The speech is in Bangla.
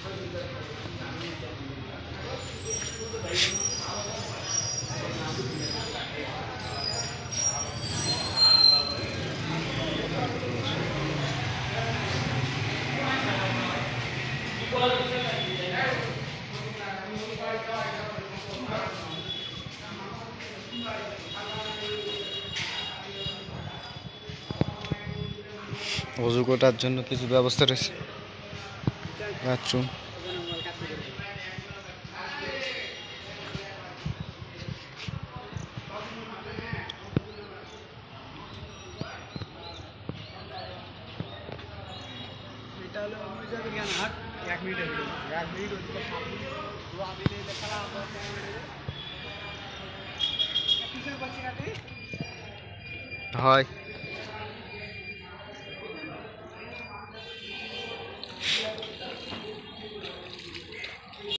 ওযু করার জন্য কিছু ব্যবস্থা রয়েছে, বাথরুম। এটা হলো জ্ঞানহাট 1 মিনিটের ভিডিও, 1 মিনিট ওদিকে সামনে দোয়া দিলে লেখা আছে। হয়